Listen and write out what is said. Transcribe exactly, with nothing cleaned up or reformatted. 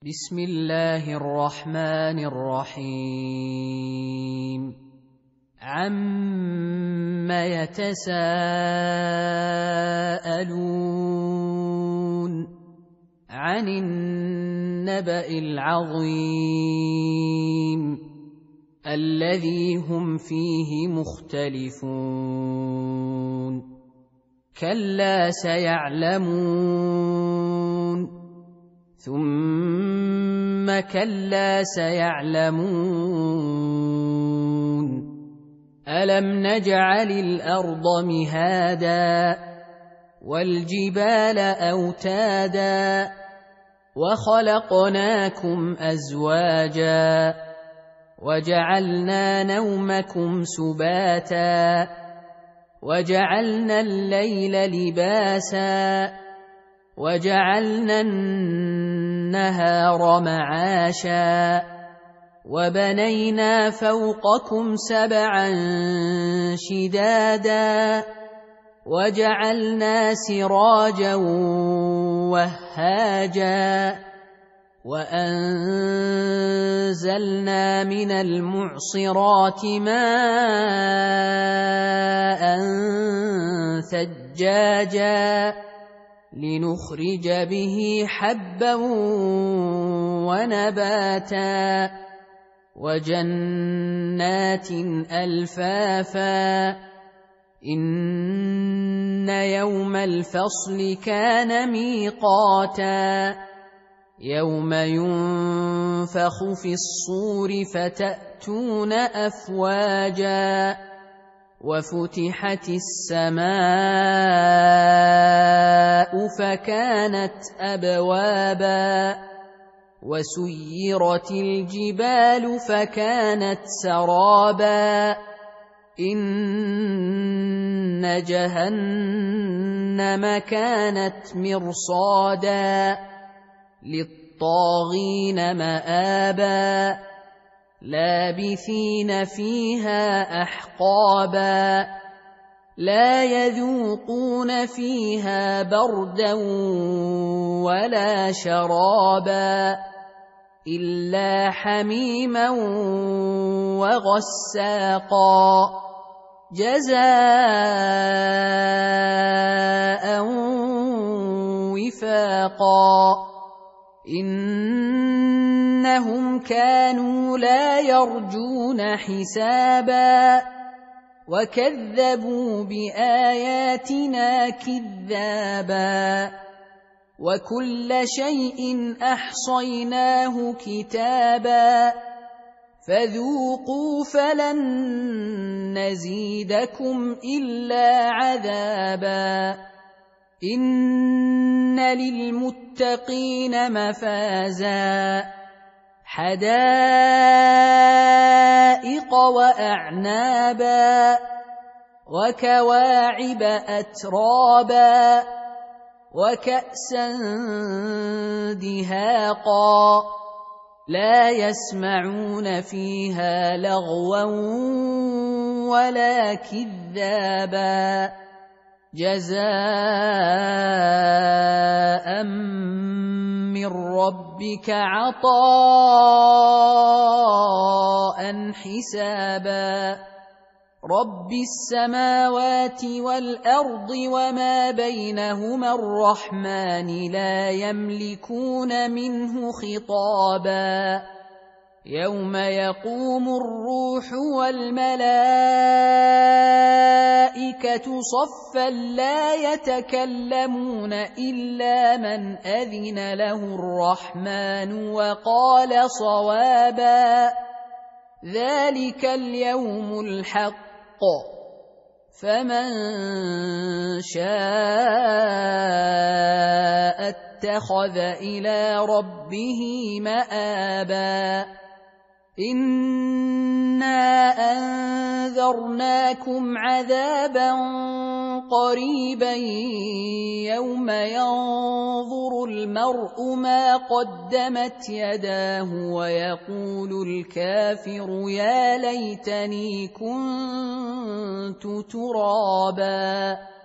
بسم الله الرحمن الرحيم عَمَّ يتساءلون عن النبأ العظيم الذي هم فيه مختلفون كلا سيعلمون ثم كلا سيعلمون ألم نجعل الأرض مهادا والجبال أوتادا وخلقناكم أزواجا وجعلنا نومكم سباتا وجعلنا الليل لباسا وجعلنا النهار معاشا وبنينا فوقكم سبعا شدادا وجعلنا سراجا وهاجا وأنزلنا من المعصرات ماء ثجاجا لنخرج به حبا ونباتا وجنات ألفافا إن يوم الفصل كان ميقاتا يوم ينفخ في الصور فتأتون أفواجا وفتحت السماء فكانت أبوابا وسيرت الجبال فكانت سرابا إن جهنم كانت مرصادا للطاغين مآبا لابثين فيها أحقابا لا يذوقون فيها بردا ولا شرابا إلا حميما وغساقا جزاء وفاقا إنهم كانوا لا يرجون حسابا وكذبوا بآياتنا كذابا وكل شيء أحصيناه كتابا فذوقوا فلن نزيدكم إلا عذابا إن للمتقين مفازا حدائق وأعنابا وكواعب أترابا وكأسا دهاقا لا يسمعون فيها لغوا ولا كذابا جزاء من ربك عطاء حسابا رب السماوات والأرض وما بينهما الرحمن لا يملكون منه خطابا يوم يقوم الروح والملائكة صفا لا يتكلمون إلا من أذن له الرحمن وقال صوابا ذلك اليوم الحق فمن شاء اتخذ إلى ربه مآبا إنا أنذرناكم عذابا قريبا يوم ينظر المرء ما قدمت يداه ويقول الكافر يا ليتني كنت ترابا.